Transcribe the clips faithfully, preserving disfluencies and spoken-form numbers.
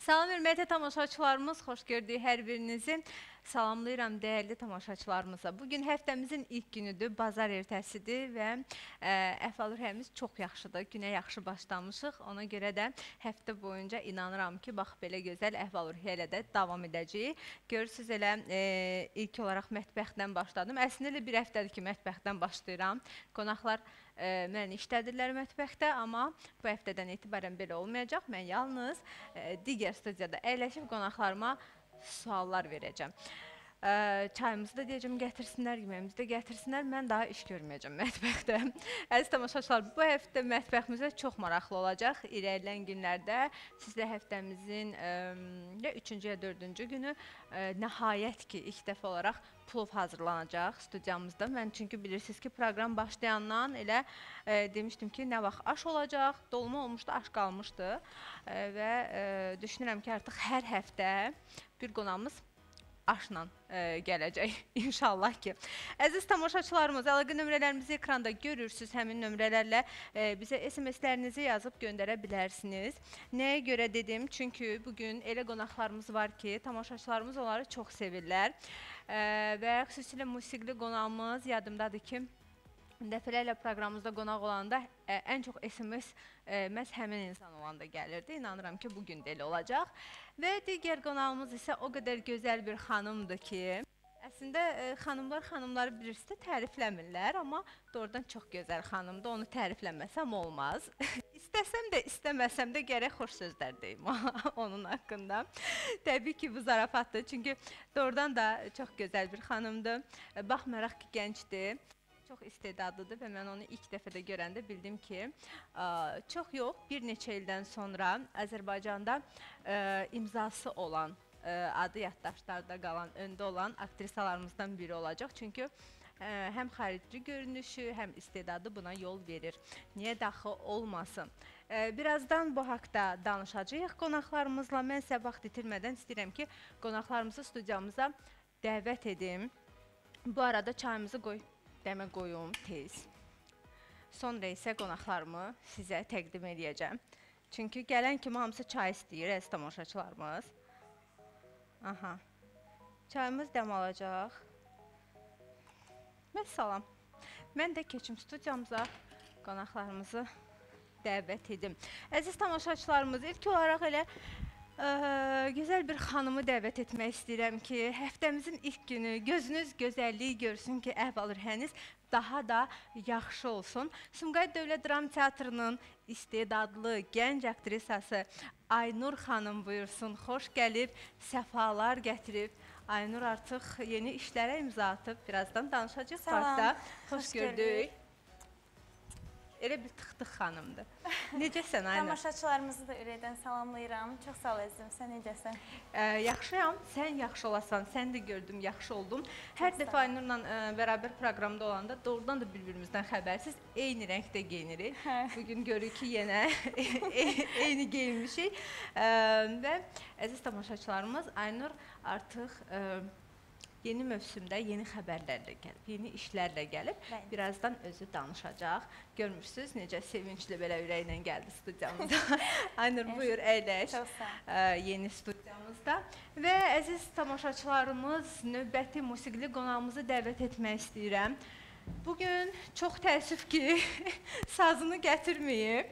Salam, hörmətli tamaşaçılarımız, xoş gördük hər birinizi. Salamlayıram dəyərli tamaşaçılarımıza. Bugün həftəmizin ilk günüdür, bazar ertəsidir və ə, əhval-ruhiyyəmiz çox yaxşıdır. Günə yaxşı başlamışıq. Ona görə də həftə boyunca inanıram ki, bax belə gözəl əhval-ruhiyyə ilə də davam edəcəyik. Görürsünüz elə e, ilk olaraq mətbəxdən başladım. Əslində elə bir həftədir ki, mətbəxdən başlayıram. Qonaqlar e, məni işlədirlər mətbəxdə, amma bu həftədən etibarən belə olmayacaq. Mən yalnız e, digər studiyada əyləşib qonaqlarıma suallar verəcəm. Ə, çayımızı da deyəcəm gətirsinlər, yeməyimizi də gətirsinlər. Mən daha iş görməyəcəm mətbəxdə. Əziz tamaşaçılar, bu həftə mətbəximizə çox maraqlı olacaq. İrəliləyən günlərdə sizlə həftəmizin ə, üçüncü ya dördüncü günü ə, nəhayət ki, ilk dəfə olaraq plov hazırlanacaq studiyamızda. Mən çünki bilirsiniz ki, proqram başlayandan elə ə, demişdim ki, nə vaxt aş olacaq, dolma olmuşdu, aş qalmışdı ə, və ə, düşünürəm ki, artıq hər həftə bir qonağımız aşla ə, gələcək inşallah ki. Əziz tamaşaçılarımız, əlaqə nömrələrimizi ekranda görürsünüz. Həmin nömrələrlə ə, bizə S M S-lərinizi yazıb göndərə bilərsiniz. Nəyə görə dedim? Çünki bugün elə qonaqlarımız var ki, tamaşaçılarımız onları çox sevirlər. Ə, və xüsusilə musiqili qonağımız yadımdadır ki, dəfələrlə proqramımızda qonaq olanda ə, ən çox S M S ə, məhz həmin insan olanda gəlirdi. İnanıram ki, bugün də elə olacaq. Və digər qonağımız isə o qədər gözəl bir xanımdır ki, əslində ə, xanımlar xanımları bilirsiniz də tərifləmirlər, amma doğrudan çox gözəl xanımdır. Onu tərifləməsəm olmaz. İstəsəm də, istəməsəm də gərək xoş sözlər deyim onun haqqında. Təbii ki, bu zarafatdır. Çünki doğrudan da çox gözəl bir xanımdır. Baxmayaraq ki, gəncdir. Çox istedadlıdır və mən onu ilk dəfədə görəndə bildim ki, ə, çox yox, bir neçə ildən sonra Azərbaycanda ə, imzası olan, ə, adı yaddaşlarda qalan, öndə olan aktrisalarımızdan biri olacaq. Çünki ə, həm xarici görünüşü, həm istedadı buna yol verir. Niyə daxı olmasın? Ə, birazdan bu haqda danışacağıq qonaqlarımızla. Mən sizə vaxt itirmədən istəyirəm ki, qonaqlarımızı studiyamıza dəvət edim. Bu arada çayımızı qoy. Dəmə qoyum tez. Sonra isə qonaqlarımı sizə təqdim edəcəm. Çünki gələn kimi hamısı çay istəyir, əziz tamaşaçılarımız. Aha. Çayımız dəm alacaq. Məssalam. Mən də keçim studiyamıza qonaqlarımızı dəvət edim. Əziz tamaşaçılarımız, ilk olaraq elə Ə, gözəl bir xanımı dəvət etmək istəyirəm ki, həftəmizin ilk günü gözünüz gözəlliyi görsün ki, əhval-ruhiyyəniz daha da yaxşı olsun. Sumqayıt Dövlət Dram Teatrının istedadlı gənc aktrisası Aynur xanım buyursun, xoş gəlib, səfalar gətirib. Aynur artıq yeni işlərə imza atıb, birazdan danışacaq parkda. Xoş gördük. Elə bir tıx-tıx xanımdır. Necəsən Aynur? Tamaşaçılarımızı da ürəkdən salamlayıram. Çox sağ ol əzizim, sən necəsən? Ə, yaxşıyam, sən yaxşı olasan, sən də gördüm, yaxşı oldum. Hər Çox dəfə Aynurla ə, bərabər proqramda olanda doğrudan da bir-birimizdən xəbərsiz eyni rəngdə geyinirik. Bugün görürük ki, yenə eyni geyinmişik. Ə, və əziz tamaşaçılarımız, Aynur artıq ə, yeni mövsümdə yeni xəbərlərlə gəlib, yeni işlərlə gəlib. Bəli. Birazdan özü danışacaq. Görmürsünüz, necə sevincli belə ürəklə gəldi studiyamıza. Aynur, buyur, əyləş. Çox sağ ol. Yeni studiyamızda. Və əziz tamaşaçılarımız, növbəti musiqili qonağımızı dəvət etmək istəyirəm. Bugün çox təəssüf ki, sazını gətirməyib.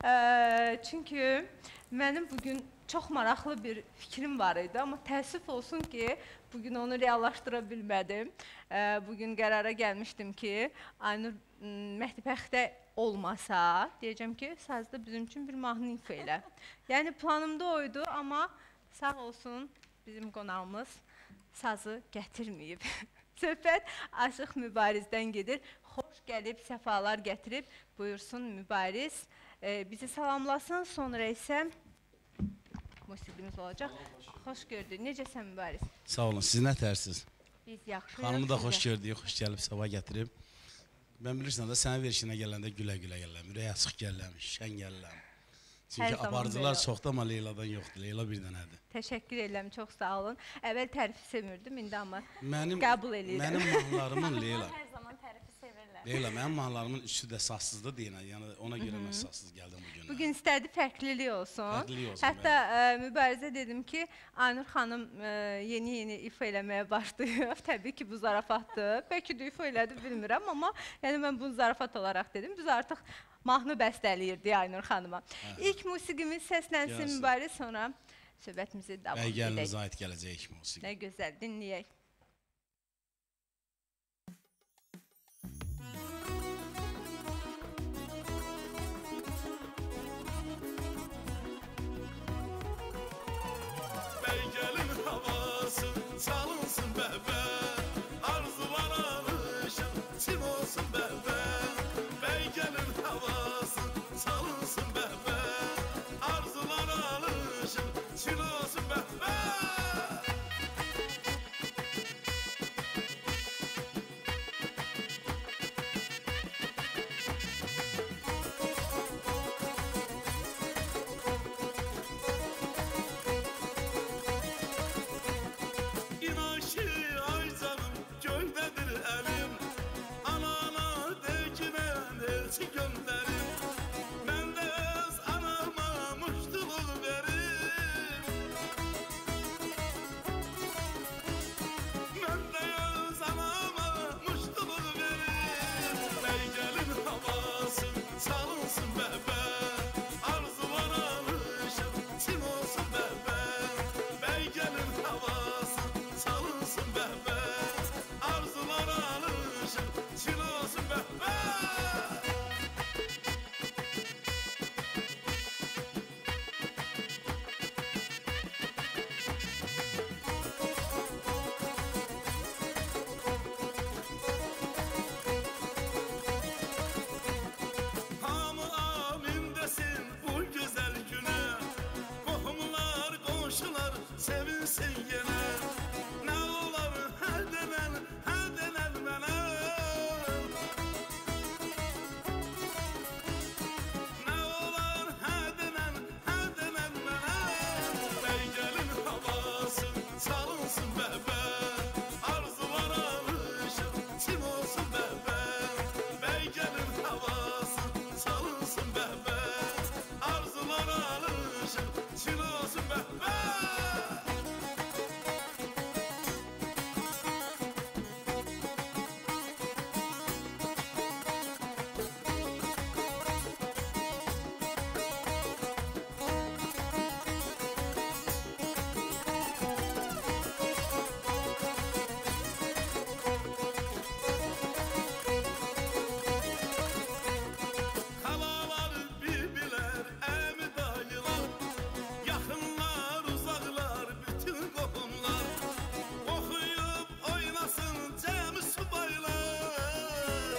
Çünki mənim bugün çox maraqlı bir fikrim var idi, amma təəssüf olsun ki, bugün onu reallaşdıra bilmədim. Bugün qərara gəlmişdim ki, Aynur mətbəxdə olmasa, deyəcəm ki, sazda bizim üçün bir mahnı ifa elə. Yəni planımda oydu, amma sağ olsun bizim qonağımız sazı gətirməyib. Söhbət Aşıq Mübarizdən gedir. Xoş gəlib, səfalar gətirib, buyursun Mübariz. Bizi salamlasın, sonra isə musiqimiz olacaq. Xoş gördük. Necəsən Mübariz? Sağ olun. Siz nə tərsiniz? Biz yaxşıyıq. Xanımı da xoş gördük, xoş gəlib, sabah gətirib. Mən bilirsən də sənə verişinə gələndə gülə-gülə gələm, ürək açıq gələm, şən gələm. Çünki aparıcılar çoxdur, amma Leyladan yoxdur. Leyla bir dənədir. Təşəkkür edirəm, çox sağ olun. Əvvəl tərifi sevirdim, indi amma mənim, qəbul edirəm. Mənim mahnılarımın Leyla. Hər zaman tərifi sevirlər. Leyla, mənim mahnılarımın üçü də sassızdır deyilən. Yəni ona görə mən sassız gəldim bu gün. Bugün istədi fərqlilik olsun. Fərqlilik olsun, Hətta ə, mübarizə dedim ki, Aynur xanım yeni-yeni ifa eləməyə başlayıb. Təbii ki, bu zarafatdır. Bəlkə də ifa elədi, bilmirəm, amma yəni mən bunu zarafat olaraq dedim. Biz artıq mahnı bəstələyirdik Aynur xanıma. İlk musiqimiz səslənsin Gəlsin. mübariz, sonra söhbətimizi davam Bəy edək. gəlinizə aid gələcək musiqi. Nə gözəl, dinləyək. Bəy gəlin havası çalınsın bəbə, arzular alışın, çin olsun bəbə. Bəy gəlin havası çalınsın bəbə, arzular alışın, çin olsun bəbə. İnan ki ay canım göydədir əlim, anana dəkilən elçi göndərim. Mən də öz anama muştuluq verim. Mən də öz anama muştuluq verim. Bəy gəlin havası çalınsın bəbə, arzular alışın, çin olsun bəbə. Bəy gəlin havası çalınsın bəbə, arzular alışın, çin olsun bəbə. Hamı amin desin bu güzel güne, qohumlar, qonşular sevinsin yenə. Nə olar hə denən, hə denən mənə. Nə olar hə denən, hə denən mənə. Bəy gəlin havası çalınsın bəbə, arzular alışın, çin olsun bəbə. Bəy gəlin havası çalınsın bəbə, arzular alışın, çin olsun bəbə. Xalalar, bibilər, əmi dayılar, yaxınlar, uzaqlar, bütün qohumlar, oxuyub oynasın cəmi subaylar.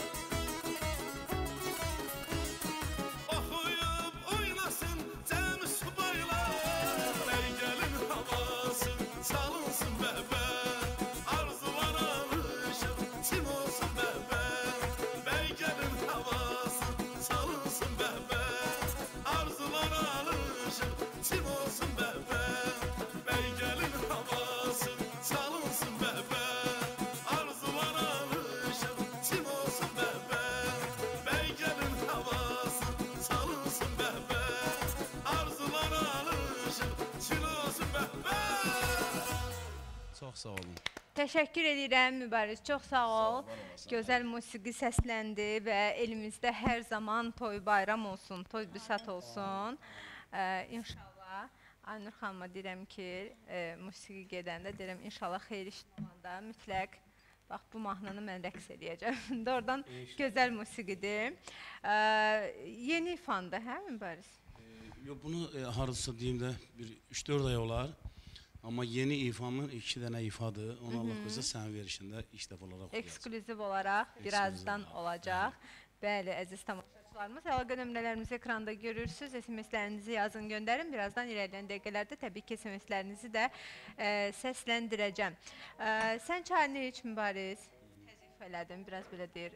Oxuyub oynasın cəmi subaylar. Bəy gəlin havası çalınsın bəbə, arzular alışın, çin olsun bəbə. Bəy gəlin havası çalınsın bəbə, arzular alışın, çin olsun bəbə. Bəy gəlin havası çalınsın bəbə, arzular alışın, çin olsun bəbə. Bəy gəlin havası çalınsın bəbə, arzular alışın, çin olsun bəbə. Çox sağ olun. Təşəkkür edirəm Mübariz, çox sağ ol. Gözəl musiqi səsləndi və elimizdə hər zaman toy bayram olsun, toy büsat olsun. Ee, İnşallah Aynur xanıma deyirəm ki, e, musiqi gedəndə deyirəm inşallah xeyir iş tutmanda mütləq bax bu mahnını mən rəqs edəcəm. Doğrudan gözəl musiqidir. Ee, Yeni ifanda, hə Mübariz? Yo, bunu e, hardasa deyim də bir üç dörd ay olar. Amma yeni ifamın iki dənə ifadır. Onu Allah qoysa sənin verişində ilk dəfə olaraq oxuyacaq. Ekskluziv olaraq birazdan olacaq. Bəli, əziz tamaşaçılarımız, əlaqə nömrələrimizi ekranda görürsünüz. S M S-lərinizi yazın, göndərin. Birazdan irəliləyən dəqiqələrdə təbii ki, S M S-lərinizi də e, səsləndirəcəm. E, sən çayını iç Mübariz. təklif elədim, biraz belə deyir,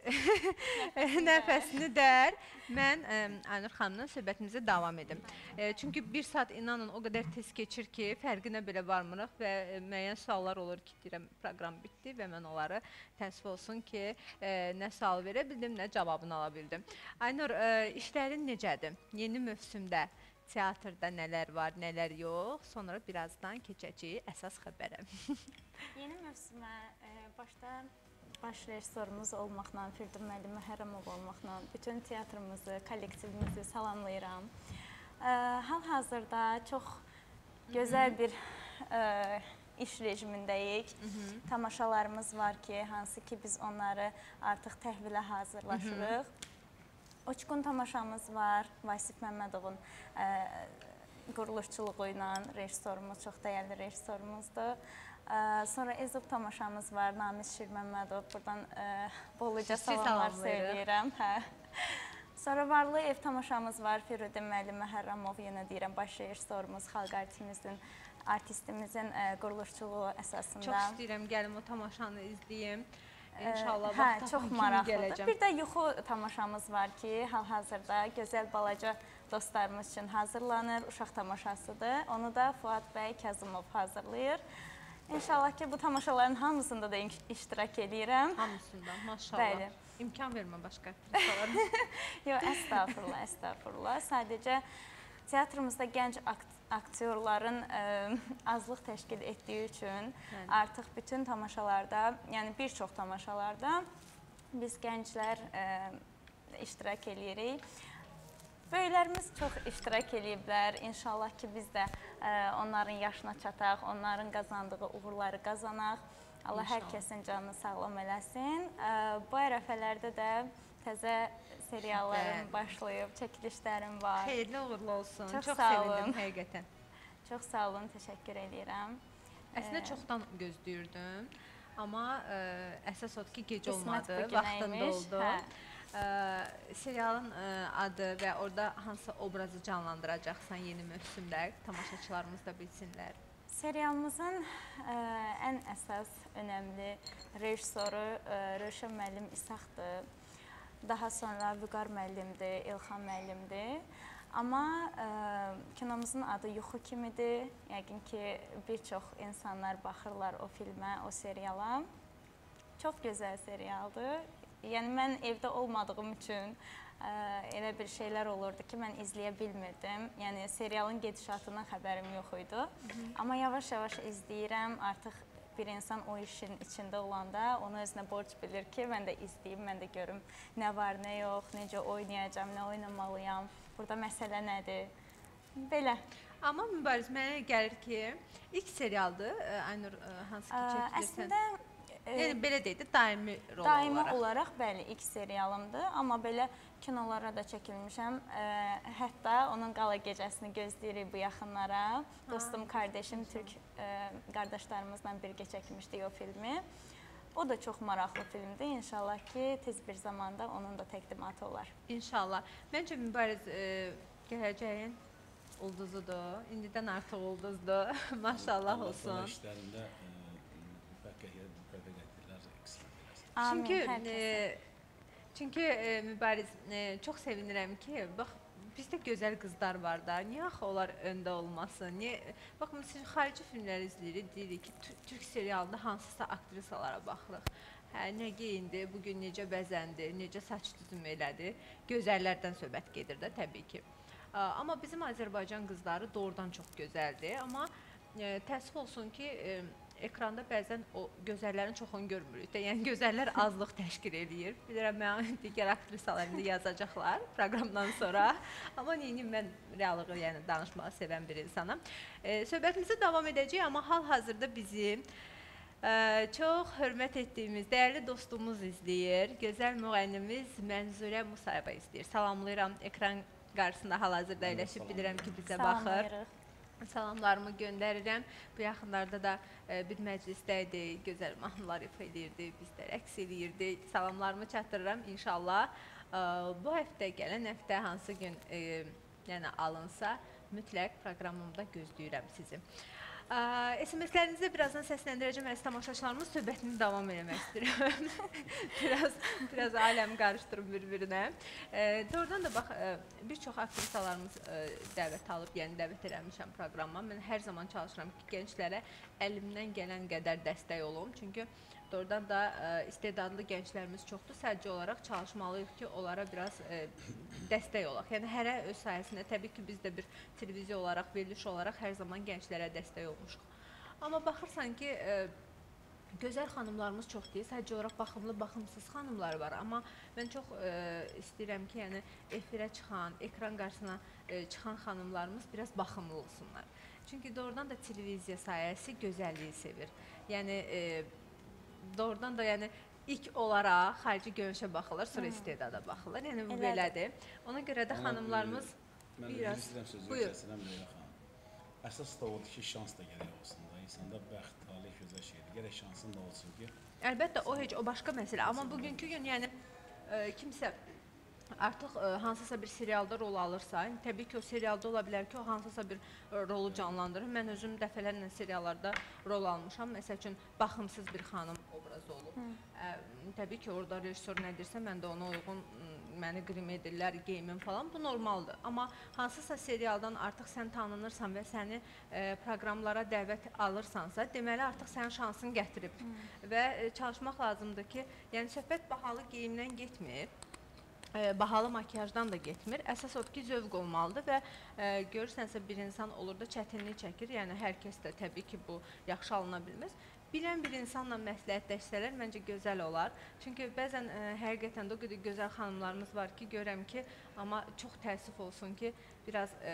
nəfəsini dər. Mən ə, Aynur xanımla söhbətimizi davam edim. E, çünki bir saat inanın o qədər tez keçir ki, fərqinə belə varmırıq və e, müəyyən suallar olur ki, deyirəm, proqram bitdi və mən onları təəssüf olsun ki, e, nə sual verə bildim, nə cavabını ala bildim. Aynur, e, işlərin necədir? Yeni mövsümdə teatrda nələr var, nələr yox? Sonra birazdan keçəcəyik əsas xəbərə. Yeni mövsümə e, başda baş rejissorumuz olmaqla, Firdun müəllim Məhərrəmov olmaqla bütün teatrımızı, kollektivimizi salamlayıram. E, Hal-hazırda çox gözəl bir e, iş rejimindəyik. Hı -hı. Tamaşalarımız var ki, hansı ki biz onları artıq təhvilə hazırlaşırıq. Hı -hı. Uçqun tamaşamız var, Vasif Məmmədovun e, quruluşçuluğu ilə rejissorumuz, çox dəyərli rejissorumuzdur. E, sonra Ezov tamaşamız var, Namiz Şirməmmədov, buradan e, bolluca salamlar söyləyirəm. Hə. Sonra Varlı ev tamaşamız var, Firudə müəllim Məhərrəmov, yenə deyirəm, baş rejissorumuz, xalq artistimizin, artistimizin e, quruluşçuluğu əsasında. Çox istəyirəm, gəlim o tamaşanı izləyim. İnşallah hə, çox maraqlıdır. Bir də yuxu tamaşamız var ki, hal-hazırda gözəl balaca dostlarımız üçün hazırlanır, uşaq tamaşasıdır. Onu da Fuad bəy Kazımov hazırlayır. İnşallah ki, bu tamaşaların hamısında da iştirak edirəm. Hamısında, maşallah. Bəli. İmkan vermə başqa aktrisalara. Yox, əstəğfurullah, əstəğfurullah. Sadəcə teatrımızda gənc aktyorların ə, azlıq təşkil etdiyi üçün Bəli. Artıq bütün tamaşalarda, yəni bir çox tamaşalarda biz gənclər ə, iştirak edirik. Böyüklərimiz çox iştirak ediblər. İnşallah ki, biz də ə, onların yaşına çataq, onların qazandığı uğurları qazanaq. Allah İnşallah. Hər kəsin canını sağlam eləsin. Ə, bu ərəfələrdə də təzə seriallarım Bəli. Başlayıb, çəkilişlərim var. Xeyirli uğurlu olsun. Çox, çox sağ sevindim olun. həqiqətən. Çox sağ olun, təşəkkür edirəm. Əslində ee, çoxdan gözləyirdim, amma ə, əsas odur ki, gec Qismət olmadı, vaxtında oldu. Hə. Ə, serialın ə, adı və orada hansı obrazı canlandıracaqsan yeni mövsümdə, tamaşaçılarımız da bilsinlər. Serialımızın ə, ən əsas, önəmli rejissoru ə, Rövşən müəllim İsaqdır. Daha sonra Vüqar müəllimdir, İlxan müəllimdir. Amma ə, kinomuzun adı Yuxu kimidir. Yəqin ki, bir çox insanlar baxırlar o filmə, o seriala. Çox gözəl serialdır. Yəni, mən evdə olmadığım üçün ə, elə bir şeylər olurdu ki, mən izləyə bilmirdim. Yəni, serialın gedişatından xəbərim yox idi. Hı -hı. Amma yavaş-yavaş izləyirəm. Artıq bir insan o işin içində olanda onu özünə borc bilir ki, mən də izləyim, mən də görüm nə var, nə yox, necə oynayacam, nə oynamalıyam, burada məsələ nədir, belə. Amma Mübariz, mənə gəlir ki, ilk serialdır, Aynur, hansı ki çəkilirsən? Əslində, yəni, belə deyil, daimi rol daimi olaraq. olaraq, bəli, ilk serialımdır, amma belə kinolara da çəkilmişəm. Ə, hətta onun qala gecəsini gözləyirik bu yaxınlara. Dostum, kardeşim, Türk ə, qardaşlarımızla birgə çəkmişdik o filmi. O da çox maraqlı filmdir. İnşallah ki, tez bir zamanda onun da təqdimatı olar. İnşallah. Məncə, Mübariz, ə, gələcəyin ulduzudur. İndidən artıq ulduzdur. Maşallah olsun. Allah işlərində Amin, çünki, hər e, çünki e, Mübariz, e, çox sevinirəm ki, bax, bizdə gözəl qızlar var da, niyə axı onlar öndə olmasın? Niyə? Baxın, siz xarici filmlər izləyirik, deyirik ki, Türk serialında hansısa aktrisalara baxırıq. Hə, nə geyindi, bugün necə bəzəndi, necə saç düzümü elədi, gözəllərdən söhbət gedir də təbii ki. Amma bizim Azərbaycan qızları doğrudan çox gözəldir, amma e, təəssüf olsun ki, e, ekranda bəzən o gözəllərin çoxunu görmürük də, yəni gözəllər azlıq təşkil edir. Bilirəm, mən digər aktrisalar indi yazacaqlar proqramdan sonra. Amma neyini mən reallığı, yəni danışmağı sevən bir insanım. E, söhbətimizi davam edəcəyik, amma hal-hazırda bizi e, çox hörmət etdiyimiz, dəyərli dostumuz izləyir. Gözəl müğənnimiz Mənzurə Musayeva izləyir. Salamlayıram, ekran qarşısında hal-hazırda eləşib, bilirəm ki, bizə baxır. Salamlarımı göndərirəm. Bu yaxınlarda da e, bir məclisdə idi, gözəl mahnılar ifa edirdi, biz də rəqs edirdik. Salamlarımı çatdırıram inşallah. E, bu həftə, gələn həftə hansı gün e, yəni alınsa, mütləq proqramımda gözləyirəm sizi. S M S-lərinizi birazdan səsləndirəcəm, əziz tamaşaçılarımız, söhbətini davam eləmək istəyirəm. biraz, biraz aləm qarışdırım bir-birinə. E, doğrudan da bax, e, bir çox aktrisalarımız e, dəvət alıb, yəni dəvət eləmişəm proqramma. Mən hər zaman çalışıram ki, gənclərə əlimdən gələn qədər dəstək olum. Çünki doğrudan da e, istedadlı gənclərimiz çoxdur. Sadəcə olaraq çalışmalıyıq ki, onlara biraz e, dəstək olaq. Yəni, hərə öz sayəsində, təbii ki, biz də bir televiziya olaraq, veriliş olaraq hər zaman gənclərə dəstək olmuşuq. Amma baxırsan ki, e, gözəl xanımlarımız çox deyil, sadəcə olaraq baxımlı, baxımsız xanımlar var. Amma mən çox e, istəyirəm ki, yəni, efirə çıxan, ekran qarşısına e, çıxan xanımlarımız biraz baxımlı olsunlar. Çünki doğrudan da televiziya sayəsi gözəlliyi sevir. Yəni, e, doğrudan da yəni ilk olaraq xarici görünüşə baxırlar, sonra istedada baxırlar. Yəni bu belədir. Ona görə də xanımlarımız mən biraz istəyirəm sözü buyur. kəsirəm Leyla xanım. Əsas da odur ki, şans da gərək olsun da. İnsanda bəxt, talih gözəl şeydir. Gərək şansın da olsun ki. Əlbəttə o heç o başqa məsələ. Amma bugünkü gün yəni e, kimsə artıq e, hansısa bir serialda rol alırsa, təbii ki, o serialda ola bilər ki, o hansısa bir e, rolu canlandırır. Mən özüm dəfələrlə seriallarda rol almışam. Məsəl üçün, baxımsız bir xanım obrazı olub. E, təbii ki, orada rejissor nə deyirsə, mən də ona uyğun məni qrim edirlər, geyimim falan. Bu normaldır. Amma hansısa serialdan artıq sən tanınırsan və səni e, proqramlara dəvət alırsansa, deməli artıq sənin şansın gətirib. Və e, çalışmaq lazımdır ki, yəni söhbət bahalı geyimdən getmir. E, bahalı makiyajdan da getmir. Əsas odur ki, zövq olmalıdır və e, görürsənsə bir insan olur da çətinlik çəkir. Yəni hər kəs də təbii ki, bu yaxşı alına bilməz. Bilən bir insanla məsləhətləşsələr məncə gözəl olar. Çünki bəzən e, həqiqətən də o qədər gözəl xanımlarımız var ki, görəm ki, amma çox təəssüf olsun ki, biraz e,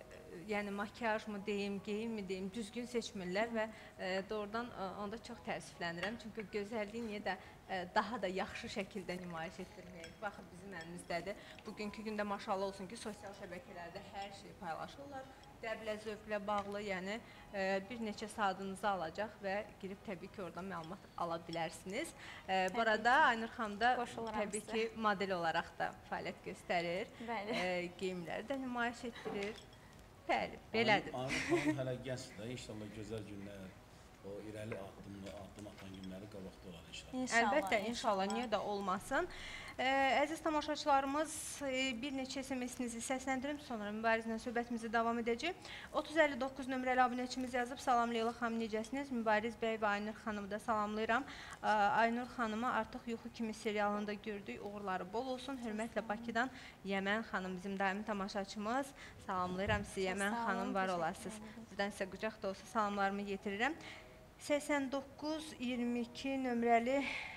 yəni makiyaj mı deyim, geyim mi deyim, düzgün seçmirlər və e, doğrudan e, onda çox təəssüflənirəm. Çünki gözəlliyi niyə də e, daha da yaxşı şəkildə nümayiş etdirməyək. Baxın, bizim əlimizdədir. Bugünkü gündə maşallah olsun ki, sosial şəbəkələrdə hər şey paylaşırlar. Dəblə, zövqlə bağlı, yəni e, bir neçə saatınızı alacaq və girib təbii ki, oradan məlumat ala bilərsiniz. E, bu arada Aynur xanım da təbii ki, model olaraq da fəaliyyət göstərir. Bəli. E, geyimləri də nümayiş etdirir. Bəli, belədir. Aynur xanım hələ gəncdir. İnşallah gözəl günlər, o irəli addımlı, addım atan günləri qabaqda olar inşallah. İnşallah. Əlbəttə, inşallah, niyə də olmasın. Ə, əziz tamaşaçılarımız, bir neçə S M S-inizi səsləndirim, sonra mübarizlə söhbətimizi davam edəcək. otuz əlli doqquz nömrəli abunəçimiz yazıb, salam Leyla xanım, necəsiniz? Mübariz bəy və Aynur xanımı da salamlayıram. Ə, Aynur xanımı artıq Yuxu kimi serialında gördük, uğurları bol olsun. Hörmətlə Bakıdan Yəmən xanım, bizim daimi tamaşaçımız. Salamlayıram sizi, Yəmən xanım, var olasınız. Buradan sizə qucaq dolusu salamlarımı yetirirəm. səksən doqquz iyirmi iki nömrəli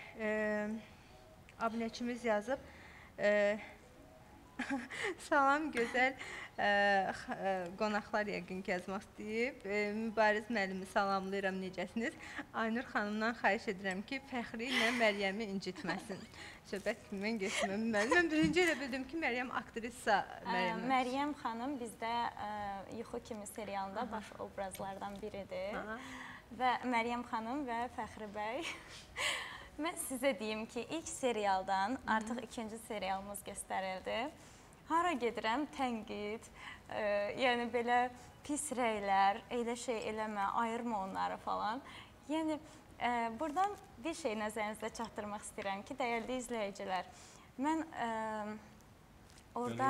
e, abunəçimiz yazıb. E, salam, gözəl e, e, qonaqlar yəqin ki, yazmaq istəyib. E, Mübariz müəllimi salamlayıram, necəsiniz? Aynur xanımdan xahiş edirəm ki, Fəxri ilə Məryəmi incitməsin. Söhbət kimdən geçməm? Mən birinci elə bildim ki, Məryəm aktrisa. Məryəm, Məryəm xanım bizdə ə, Yuxu kimi serialında Aha. baş obrazlardan biridir. Aha. Və Məryəm xanım və Fəxri bəy. Mən sizə deyim ki, ilk serialdan artıq ikinci serialımız göstərildi. Hara gedirəm, tənqid, ə, yəni belə pis rəylər, elə şey eləmə, ayırma onları falan. Yəni, ə, buradan bir şey nəzərinizdə çatdırmaq istəyirəm ki, dəyərli izləyicilər, mən ə, orada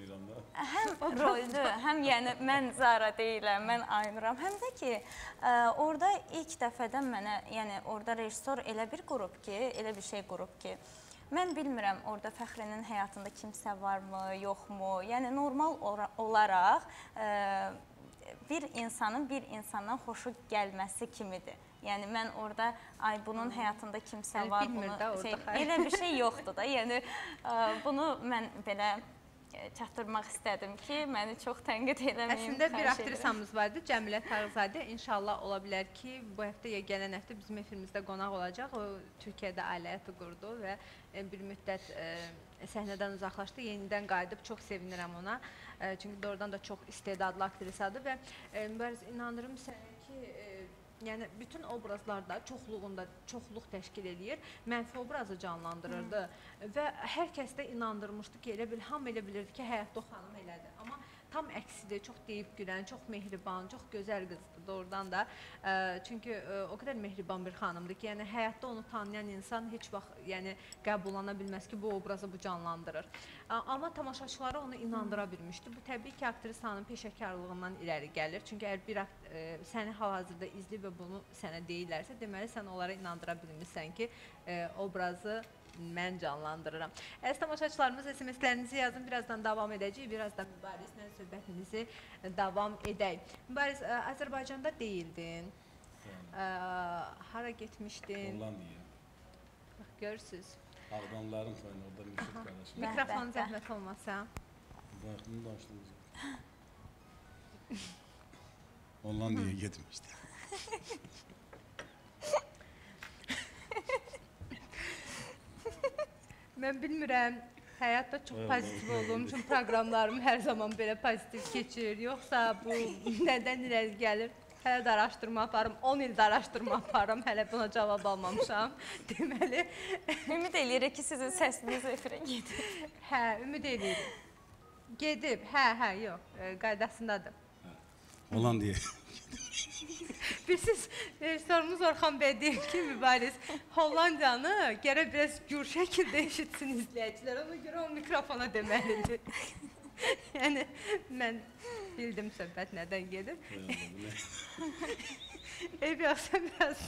həm roldü, həm yəni mən Zara deyiləm, mən Aynuram, həm də ki, ə, orada ilk dəfədən mənə, yəni orada rejissor elə bir qrup ki, elə bir şey qrup ki, mən bilmirəm orada Fəxrinin həyatında kimsə varmı, yoxmu, yəni normal olaraq ə, bir insanın bir insandan xoşu gəlməsi kimidir. Yəni mən orada ay bunun həyatında kimsə var, bunu şey, elə bir şey yoxdur da. Yəni ə, bunu mən belə çatdırmaq istədim ki, məni çox tənqid eləməyin. Əslində bir aktrisamız vardı, Cəmilə Tağzadə. İnşallah ola bilər ki, bu həftə ya gələn həftə bizim efirimizdə qonaq olacaq. O Türkiyədə ailə həyatı qurdu və bir müddət ə, səhnədən uzaqlaşdı. Yenidən qayıdıb, çox sevinirəm ona. Ə, çünki doğrudan da çox istedadlı aktrisadır və ə, mübariz inanırım sənə ki, ə, yəni bütün obrazlarda çoxluğunda çoxluq təşkil eləyir, mənfi obrazı canlandırırdı Hı. və hər kəs də inandırmışdı ki, elə bil, hamı elə bilirdi ki, həyatda o xanım elədir. Amma tam əksidir, çox deyib gülən, çox mehriban, çox gözəl qızdır doğrudan da. Ə, çünki ə, o qədər mehriban bir xanımdır ki, yəni həyatda onu tanıyan insan heç vaxt yəni qəbullana bilməz ki, bu obrazı bu canlandırır. Ə, amma tamaşaçıları onu inandıra bilmişdi. Bu təbii ki, aktrisanın peşəkarlığından irəli gəlir. Çünki əgər bir ə, səni hal-hazırda izləyib və bunu sənə deyirlərsə, deməli sən onlara inandıra bilmirsən ki, ə, obrazı mən canlandırıram. Əziz tamaşaçılarımız, S M S-lərinizi yazın. Birazdan davam edəcəyik. Birazdan Mübarizlə söhbətimizi davam edək. Mübariz, Azərbaycanda deyildin. Ə, hara getmişdin? Hollandiya. Bax, görürsünüz. Ağdamların toyunu orada Mürşid qardaşım. Mikrofon zəhmət olmasa. Bax, bunu danışdığımız. Hollandiyaya getmişdi. Mən bilmirəm, həyatda çox pozitiv olduğum üçün proqramlarım hər zaman belə pozitiv keçir. Yoxsa bu nədən irəli gəlir? Hələ də araşdırma aparım, on ildə araşdırma aparım, hələ buna cavab almamışam. Deməli, Ümid eləyirik ki, sizin səsiniz efirə gedir. hə, ümid edirik. Gedib, hə, hə, yox, e, qaydasındadır. Hollandiyaya. Bilirsiniz, rejissorumuz Orxan bəy deyir ki, Mübariz, Hollandiyanı gərək biraz gür şəkildə eşitsin izləyicilər. Ona görə o mikrofona deməlidir. Yəni, mən bildim söhbət nədən gedir. Eyb yoxsa biraz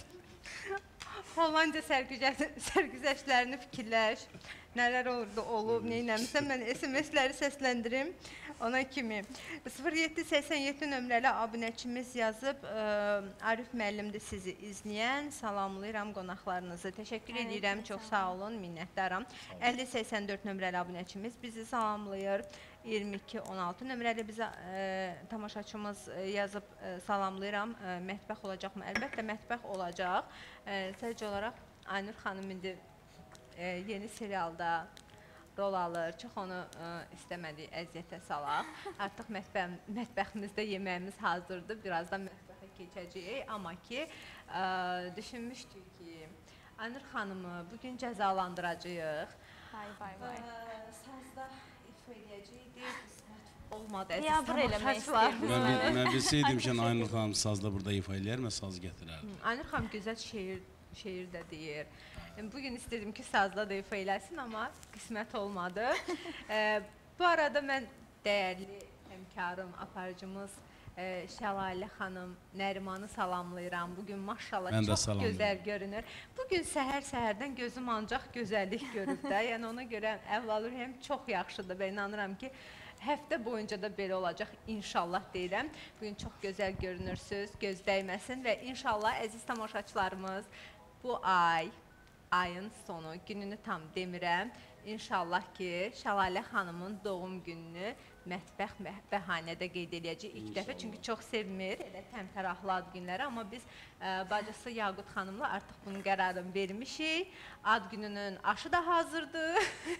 Hollandiya sərgüzəştlərini fikirləş. Nələr olurdu, olub, neynəmişsən, mən S M S-ləri səsləndirim ona kimi. sıfır yeddi səksən yeddi nömrəli abunəçimiz yazıb, ə, Arif müəllimdir sizi izləyən, salamlayıram qonaqlarınızı. Təşəkkür edirəm, çox sağ olun, minnətdaram. əlli səksən dörd nömrəli abunəçimiz bizi salamlayır. iyirmi iki on altı nömrəli bizə ə, tamaşaçımız ə, yazıb ə, salamlayıram. Ə, mətbəx olacaqmı? Əlbəttə mətbəx olacaq. Ə, sadəcə olaraq Aynur xanım indi E, yeni serialda rol alır. Çox onu e, istəmədik əziyyətə salaq. Artıq mətbəx, mətbəximizdə yeməyimiz hazırdır. Birazdan mətbəxə keçəcəyik. Amma ki, e, düşünmüşdük ki, Aynur xanımı bugün cəzalandıracağıq. Vay, vay, vay. E, sazda ifa edəcəkdik. Olmadı. Biabır eləmək istəyirdim. Mən, mən bilsəydim ki, Aynur xanım sazda burada ifa eləyər, mən saz gətirərdim. Aynur xanım gözəl şeir, şeir də deyir. Bugün istedim ki, sazla da ifa eləsin, amma qismət olmadı. e, bu arada mən dəyərli həmkarım, aparıcımız e, Şəlalə xanım, Nərimanı salamlayıram. Bugün maşallah Mən çox gözəl görünür. Bugün səhər-səhərdən gözüm ancaq gözəllik görüb də. Yəni ona görə əhval-ruhiyyəm çox yaxşıdır və inanıram ki, həftə boyunca da belə olacaq, inşallah deyirəm. Bugün çox gözəl görünürsünüz, göz dəyməsin və inşallah əziz tamaşaçılarımız bu ay, ayın sonu, gününü tam demirəm. İnşallah ki, Şəlalə xanımın doğum gününü mətbəx bəhanədə qeyd edəcəyik ilk dəfə. Çünki çox sevmir elə təmtəraqlı ad günləri. Amma biz ə, bacısı Yaqut xanımla artıq bunun qərarını vermişik. Ad gününün aşı da hazırdır,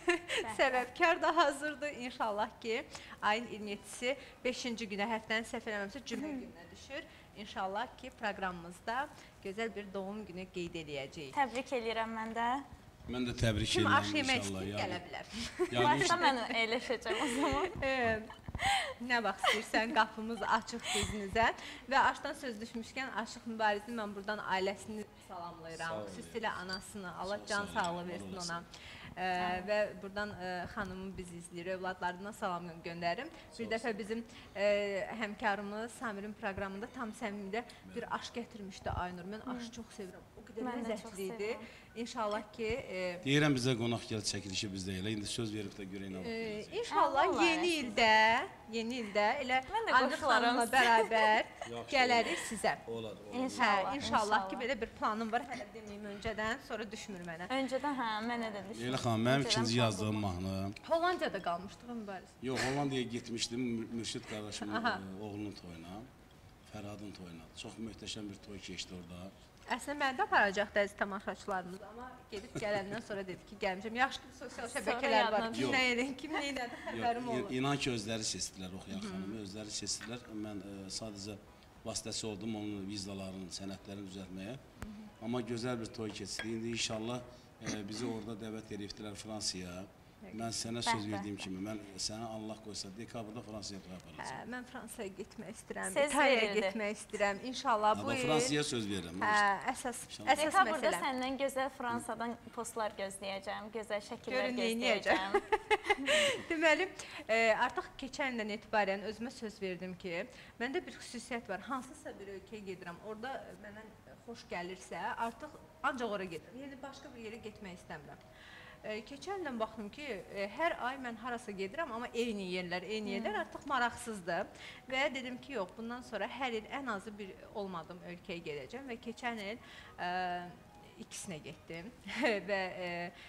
səbəbkar da hazırdır. İnşallah ki, ayın iyirmi yeddisi beşinci günə, həftənin səhv eləməmsə, cümə gününə düşür. İnşallah ki, proqramımızda gözəl bir doğum günü qeyd edəcəyik. Təbrik edirəm mən də. Mən də təbrik Kim edirəm aşı yemək inşallah. istəyir, gələ bilər. Başda mən əyləşəcəm o zaman. Ee, Nə vaxt istəyirsən, qapımız açıq düzünüzə. Və aşdan söz düşmüşkən, Aşıq Mübarizin mən buradan ailəsini salamlayıram. Xüsusilə anasını, Allah can sağlığı versin ona. Ee, və buradan e, xanımı biz izləyir, övladlarına salam göndərim. Bir dəfə bizim e, həmkarımız Samirin proqramında tam səmimidə bir aş gətirmişdi Aynur. Mən aşı çox sevirəm. O qədər Mən də çox ləzzətli idi. sevirəm. İnşallah ki, e, Deyirəm bizə qonaq gəl çəkilişi bizdə elə. İndi söz verib də görək nə e, olacaq. inşallah Allah yeni sizə. ildə, yeni ildə elə Mən də Aynur qoşularam xanımla sizə. bərabər Yaxşı, gələrik sizə. Olar, olar. Hə, İnşallah. inşallah ki, belə bir planım var. Hələ deməyim öncədən, sonra düşmür mənə. Öncədən hə, mənə də düşdü. Leyla xanım, mənim Öncədən ikinci plan yazdığım mahnı. Hollandiyada qalmışdıq mübariz. Yox, Hollandiyaya getmişdim Mür- Mürşid qardaşımın Aha. e, oğlunun toyuna. Fərhadın toyuna. Çox möhtəşəm bir toy keçdi orada. Əslində məni də aparacaqdı əziz tamaşaçılarımız, amma gedib gələndən sonra dedi ki, gəlmişəm. Yaxşı ki, sosial şəbəkələr var. yadına Kim nə edin, kim nə elədi, xəbərim Yox, olur. in- inan ki, özləri seçdilər Oxuyan xanımı, özləri seçdilər. Mən e, sadəcə vasitəçi oldum onun vizalarının, sənədlərini düzəltməyə. Amma gözəl bir toy keçdi. İndi inşallah e, bizi orada dəvət edibdilər Fransaya. Mən sənə söz verdiyim kimi, mən sənə Allah qoysa dekabrda Fransaya aparacağam. Hə, mən Fransaya getmək istəyirəm, Söz İtaliyaya verildi. getmək istəyirəm. İnşallah bu Amma il Fransaya söz verirəm. hə, əsas əsas Dekabrda məsələ. səndən gözəl Fransadan postlar gözləyəcəm, gözəl şəkillər Görün, neyniyəcəm? gözləyəcəm. Deməli, e, artıq keçən ildən etibarən özümə söz verdim ki, məndə bir xüsusiyyət var. Hansısa bir ölkəyə gedirəm, orada mənə xoş gəlirsə, artıq ancaq ora gedirəm. Yəni başqa bir yerə getmək istəmirəm. E, keçən ildən baxdım ki, e, hər ay mən harasa gedirəm, amma eyni yerlər, eyni yerlər artıq maraqsızdır. Və dedim ki, yox, bundan sonra hər il ən azı bir olmadığım ölkəyə gedəcəm və keçən il e, ikisinə getdim və e,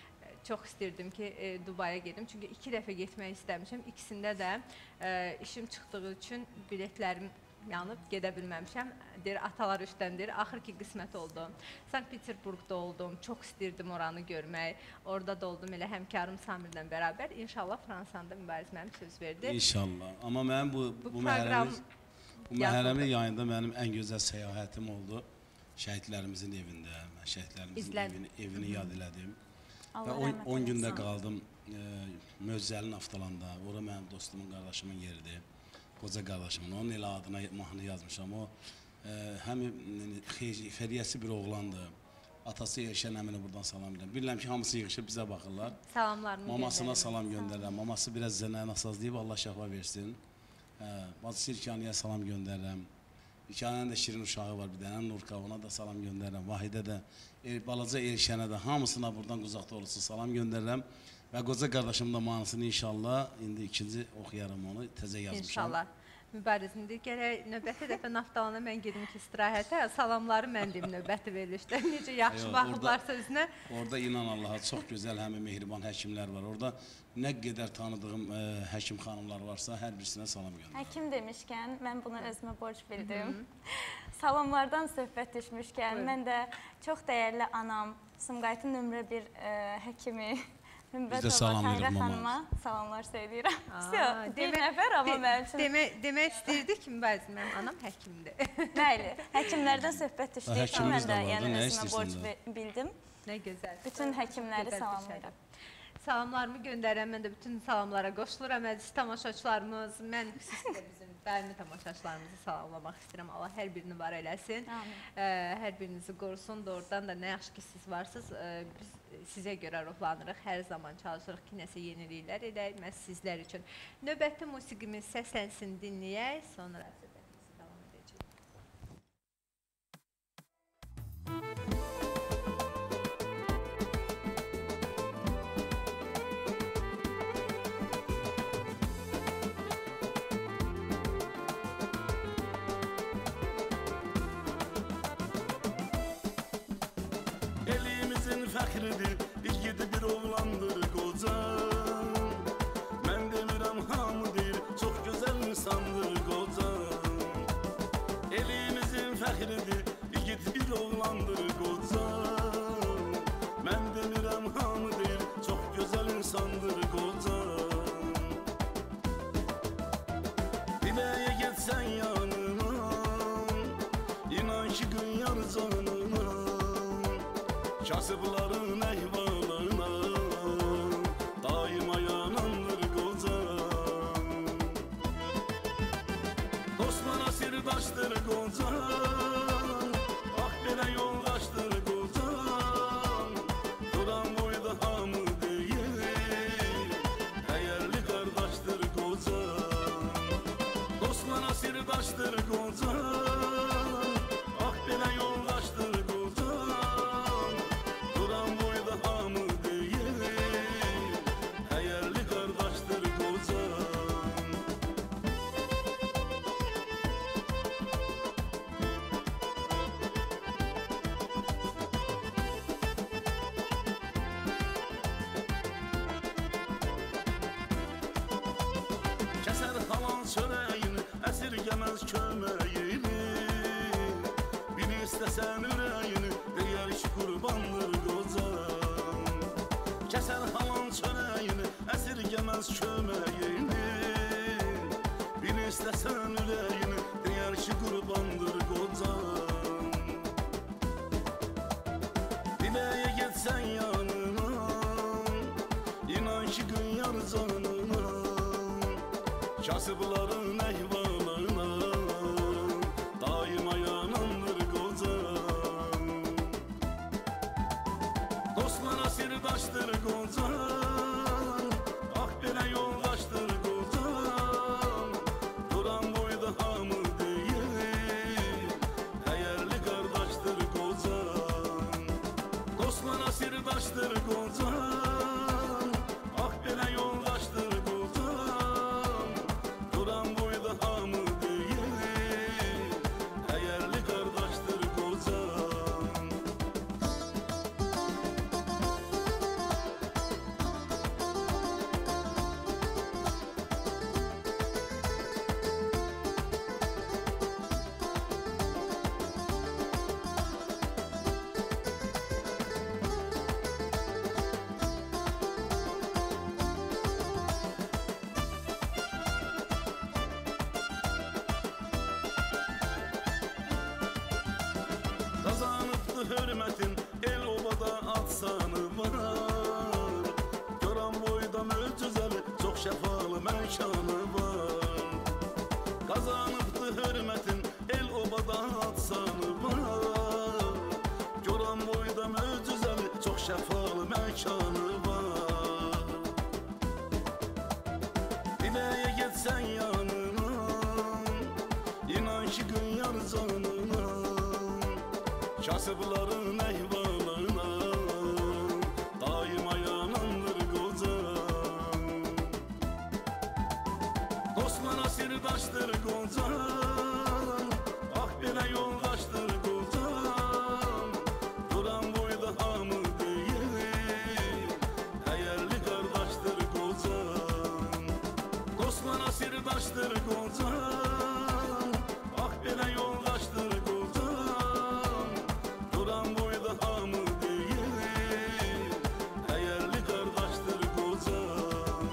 çox istirdim ki, e, Dubaya gedim. Çünki iki dəfə getmək istəmişəm. İkisində də e, işim çıxdığı üçün biletlərim yanıb gedə bilməmişəm. Deyir, atalar üstdəndir. Axır ki, qismət oldu. Sankt-Peterburqda oldum. Çox istirdim oranı görmək. Orada da oldum elə həmkarım Samirlə bərabər. İnşallah Fransanda Mübariz mənim söz verdi. İnşallah. Amma mənim bu, Bu bu, proqram məhərrəmin, bu məhərrəmin yayında mənim ən gözəl səyahətim oldu. Şəhidlərimizin evində. Mən şəhidlərimizin İzlədim. evini, evini yad elədim. Allah Və rəhmət on gündə eləsin. qaldım e, Mözzəlin Avtalanda. Ora mənim dostumun, qardaşımın yeridir. Qoca qardaşımın, onun elə adına mahnı yazmışam. O e, həm xeyriyyəsi bir oğlandır. Atası Elşən əmini buradan salam edirəm. Bilirəm ki, hamısı yığışıb bizə baxırlar. Salamlarımı Mamasına göndərirəm. salam göndərirəm. Maması biraz zənə nasazlayıb Allah şəfa versin. Hə, bacısı İlkaniyə salam göndərirəm. İlkanənin də şirin uşağı var bir dənə, Nurka, ona da salam göndərirəm. Vahidə də, el, balaca Elşənə də, hamısına buradan quzaqda olursa salam göndərirəm. Və qoca qardaşım da mahnısını inşallah indi ikinci oxuyaram onu, təzə yazmışam. İnşallah. Mübarizimdir. Gərək növbəti dəfə Naftalana mən gedim ki, istirahətə. Salamları mən deyim növbəti verilişdə. Necə yaxşı Yox, baxıblarsa özünə. Orada inan Allaha çox gözəl həmin mehriban həkimlər var. Orada nə qədər tanıdığım ə, həkim xanımlar varsa hər birisinə salam göndərirəm. Həkim demişkən, mən bunu özümə borc bildim. Salamlardan söhbət düşmüşkən, Buyurun. mən də çox dəyərli anam, Sumqayıtın nömrə bir ə, həkimi, Biz də salamlayırıq Hümbətova mamamı. xanıma salamlar söyləyirəm. Aa, Bir demək- nəfər, amma de- mənim üçün demək, demək istəyirdi ki, Mübariz, mənim anam həkimdir. bəli, həkimlərdən söhbət düşdüyü üçün həkimimiz mən də də var da, yəni nə özümə istəyirsən borc də? bi- bildim. Nə gözəl. Bütün Gözəl həkimləri bir salamlayıram. şeydir. Salamlarımı göndərirəm, mən də bütün salamlara qoşuluram. Əziz tamaşaçılarımız, mən xüsusilə bizim bəlli tamaşaçılarımızı salamlamaq istəyirəm. Allah hər birini var eləsin. Amin. Ə, hər birinizi qorusun. Doğrudan da nə yaxşı ki, siz varsınız. Ə, biz sizə görə ruhlanırıq. Hər zaman çalışırıq ki, nəsə yeniliklər edək. Məhz sizlər üçün. Növbəti musiqimiz səslənsin, dinləyək. Sonra söhbətimizi davam edəcəyik. Elimizin fəxridir, igidi bir oğlandır qoca. Mən demirəm hamı deyir, çox gözəl insandır qoca. Elimizin fəxridir, igid bir oğlandır qoca. Mən demirəm hamı deyir, çox gözəl insandır qoca. Diləyə getsən yanına, inan ki qıyar canına. Kasıbların əhvalına daima yanandır qoca. Dostlara sirdaşdır qoca, ah belə yoldaşdır qoca. Duran boyda hamı deyir, dəyərli qardaşdır qoca. Dostlara sirdaşdır qoca, ah belə yoldaşdır qoca. Duran boyda hamı deyir, dəyərli qardaşdır qoca. Kəsər halal çörəyini, əsirgəməz köməyini. Bir istəsən ürəyini, deyər ki qurbandır qoca. Kəsər halal çörəyini, əsirgəməz köməyini. Bir istəsən ürəyini, deyər ki qurbandır qoca. Diləyə getsən yanına, inan ki qıyar Kasıbların ehvalına daima yanandır kocam. Dostlara sirdaştır kocam, ah belə yoldaşdır kocam. Duran boyda hamı değil, değerli kardeştir kocam. Dostlara sirdaştır kocam, ah belə yoldaşdır kocam. Duran boyda hamı değil, değerli kardeştir kocam. Kazanıptı hürmetin el obada atsanı var. Gören boyda möcüzeli çok şefalı mekanı var. Kazanıptı hürmetin el obada atsanı var. Gören boyda möcüzeli çok şefalı mekanı var. Dileye gitsen yanına, inan ki gün yar canına. Kasıbların ehvalına daima yanandır kocam. Dostlara sirdaştır kocam, ah belə yoldaştır kocam. Duran boyda hamı değil, değerli kardeştir kocam. Dostlara sirdaştır kocam, ah belə yoldaştır kocam. Duran boyda hamı değil, değerli kardeştir kocam.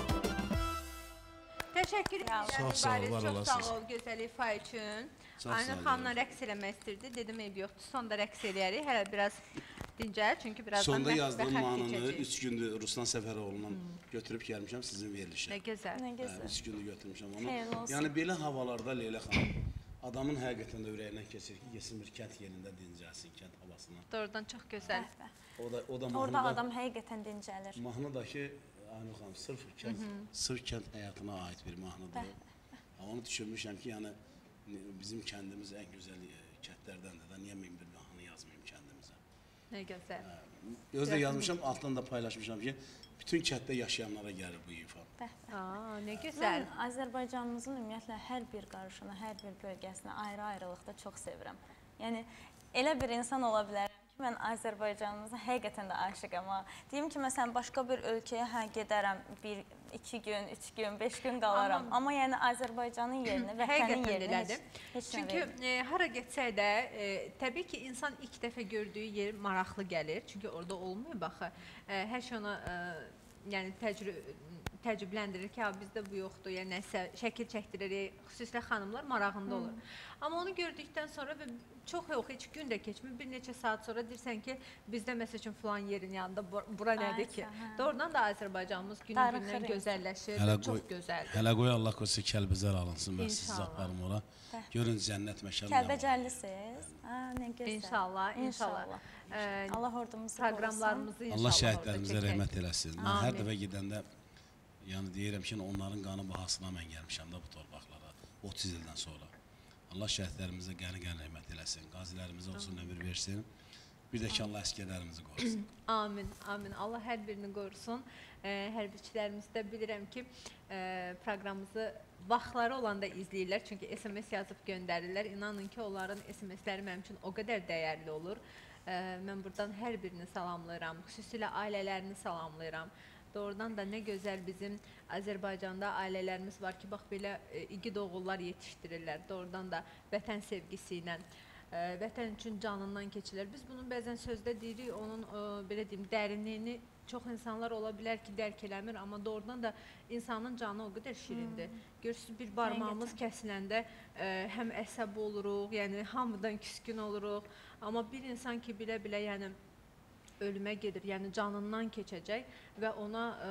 Təşəkkür Sağ edirəm. ol. Çox sağ ol, İbarət, var Çox olasınız. sağ ol gözəl ifa üçün. Çox Aynur sağ ol, xanımla yavrum. rəqs eləmək istirdi. Dedim eyb yoxdur. Sonda rəqs eləyərik. Hələ biraz dincəl çünki birazdan Sonda bəx- yazdığım bəxət mahnını keçəcək. üç gündür Ruslan Səfəroğlu'ndan götürüb gəlmişəm sizin Nə verilişə. gözəl. Nə Hə, gözəl. üç gündür götürmüşəm onu. Xeyirli olsun. Yəni belə havalarda Leyla xanım adamın həqiqətən də ürəyindən keçir ki, yesin bir kənd yerində dincəlsin, kənd havasına. Doğrudan çox gözəl. Bəh, bəh. O da o da Orada mahnıda adam həqiqətən dincəlir. mahnıdakı Aynur xanım sırf kənd sırf kənd həyatına aid bir mahnıdır. Amma onu düşünmüşəm ki, yəni bizim kəndimiz ən gözəl e, kəndlərdəndir də. Niyə mən bir mahnı yazmayım kəndimizə? Nə gözəl. Özdə yazmışam, altdan da paylaşmışam ki, bütün kənddə yaşayanlara gəlir bu ifa. Aa, nə gözəl. Mən Azərbaycanımızın ümumiyyətlə hər bir qarışını, hər bir bölgəsini ayrı-ayrılıqda çox sevirəm. Yəni elə bir insan ola bilərəm ki, mən Azərbaycanımıza həqiqətən də aşiqəm. Ha. Deyim ki, məsələn, başqa bir ölkəyə hə gedərəm, bir, iki gün, üç gün, beş gün qalaram. Amma- Amma yəni Azərbaycanın yerini, vətənin Həqiqətən yerini elədim. heç, heç nə Çünki vermir. e, hara getsək də, e, təbii ki, insan ilk dəfə gördüyü yer maraqlı gəlir. Çünki orada olmuyor baxı. E, hər şey ona e, yəni təcrü təəccübləndirir ki, ha bizdə bu yoxdur, yəni nəsə şəkil çəkdiririk, xüsusilə xanımlar marağında olur. Amma onu gördükdən sonra və çox yox, heç gün də keçmir, bir neçə saat sonra deyirsən ki, bizdə məsəl üçün filan yerin yanında bu- bura nədir ki? hə. Doğrudan da Azərbaycanımız Darıxır günü-gündən insan. gözəlləşir, Hələ və çox qoy- gözəldir. Hələ qoy Allah qoysa Kəlbəzər alınsın, mən sizi İnşallah. aparım ora. Görün cənnət məkanı. Kəlbəcərlisiniz? Ha, nə gözəl. İnşallah, inşallah. Ə, Allah ordumuzu proqramlarımızı inşallah Allah orada şəhidlərimizə çəkək. rəhmət eləsin. Mən hər Amin. dəfə gedəndə yəni deyirəm ki, onların qanı bahasına mən gəlmişəm də bu torpaqlara otuz ildən sonra. Allah şəhidlərimizə qəni-qəni rəhmət eləsin. Qazilərimizə olsun ömür versin. Bir də ki Allah əskərlərimizi qorusun. Amin, amin. Allah hər birini qorusun. Ə, hərbiçilərimiz də bilirəm ki, ə, proqramımızı vaxtları olanda izləyirlər. Çünki S M S yazıb göndərirlər. İnanın ki, onların S M S-ləri mənim üçün o qədər dəyərli olur. Ə, mən buradan hər birini salamlayıram. Xüsusilə ailələrini salamlayıram. Doğrudan da nə gözəl bizim Azərbaycanda ailələrimiz var ki, bax belə e, igid oğullar yetişdirirlər. Doğrudan da vətən sevgisi ilə, e, vətən üçün canından keçirlər. Biz bunu bəzən sözdə deyirik, onun e, belə deyim, dərinliyini çox insanlar ola bilər ki, dərk eləmir, amma doğrudan da insanın canı o qədər şirindir. Hmm. Görürsünüz, bir barmağımız kəsiləndə e, həm əsəb oluruq, yəni hamıdan küskün oluruq, amma bir insan ki, bilə-bilə, yəni ölümə gedir, yəni canından keçəcək və ona ə,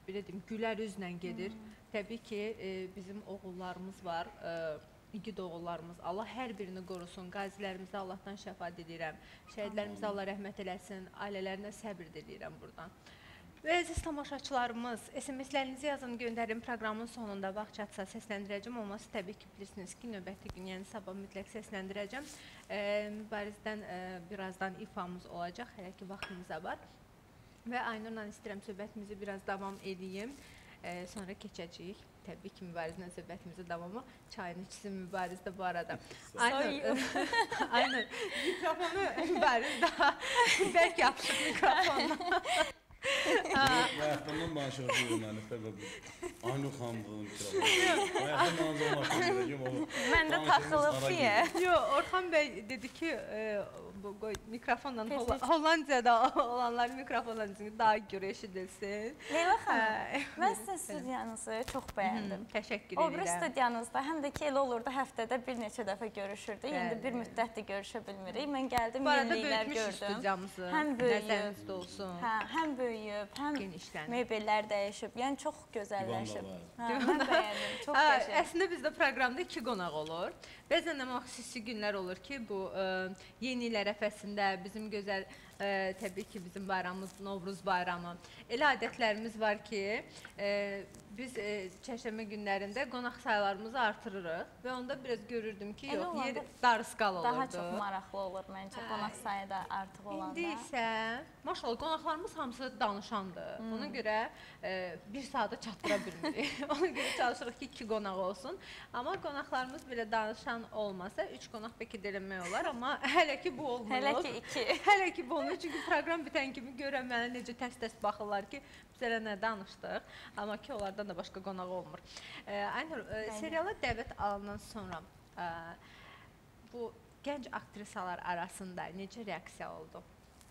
belə deyim, gülər üzlə gedir. Təbii ki, e, bizim oğullarımız var, e, igid oğullarımız. Allah hər birini qorusun. Qazilərimizə Allahdan şəfa diləyirəm. Şəhidlərimizə Allah rəhmət eləsin. Ailələrinə səbir diləyirəm buradan. Və əziz tamaşaçılarımız, S M S-lərinizi yazın, göndərin. Proqramın sonunda vaxt çatsa səsləndirəcəm. Olması təbii ki, bilirsiniz ki, növbəti gün, yəni sabah mütləq səsləndirəcəm. E, mübarizdən e, birazdan ifamız olacaq, hələ ki vaxtımıza var. Və Aynurla istəyirəm söhbətimizi biraz davam edeyim. E, sonra keçəcəyik. Təbii ki, mübarizlə söhbətimizin davamı. Çayını içsin mübarizdə bu arada. Aynur, Aynur, mikrofonu mübariz daha bəlkə yapışıq mikrofonla. Bayaqdan bana şöyle məni səbəbi. Aynur xanımın mikrofonu. Bayaqdan bana zorlaşdıracağım onu. Mən də taxılıb deyə. Yox, Orxan bəy dedi ki, e, bu qoy mikrofonla Holla Hollandiyada olanların mikrofonla daha gür eşidilsin. Leyla xanım, mən sizin studiyanızı çox bəyəndim. Təşəkkür O bir edirəm. studiyanızda həm də ki elə olurdu həftədə bir neçə dəfə görüşürdük. İndi bir müddətdir görüşə bilmirik. Mən gəldim, Bu arada yeniliklər böyütmüşük gördüm. studiyamızı. Həm böyüyüb, Nəzərinizdə olsun. hə, həm böyüyüb, həm Genişlənib. mebellər dəyişib. Yəni çox gözəlləşib. Divan Hə, mən bəyəndim, çox Hə, qəşəng. əslində bizdə proqramda iki qonaq olur. Bəzən də xüsusi günlər olur ki, bu ə, yeni il ərəfəsində bizim gözəl, ə, təbii ki, bizim bayramımız Novruz bayramı. Elə adətlərimiz var ki, ə, biz ə, çərşənbə günlərində qonaq sayılarımızı artırırıq və onda biraz görürdüm ki, Elə yox, yer olanda darısqal olurdu. Daha çox maraqlı olur məncə qonaq sayı da artıq olanda. İndi isə maşallah qonaqlarımız hamısı danışandır. Hmm. Ona görə e, bir saata çatdıra bilmirik. Ona görə çalışırıq ki, iki qonaq olsun. Amma qonaqlarımız belə danışan olmasa, üç qonaq bəlkə də eləmək olar. Amma hələ ki bu olmur. Hələ ki iki. Hələ ki bu olmur. Çünki proqram bitən kimi görən mənə necə tərs-tərs baxırlar ki, biz elə nə danışdıq. Amma ki onlardan da başqa qonaq olmur. E, Aynur, e, seriala dəvət alınan sonra e, bu gənc aktrisalar arasında necə reaksiya oldu?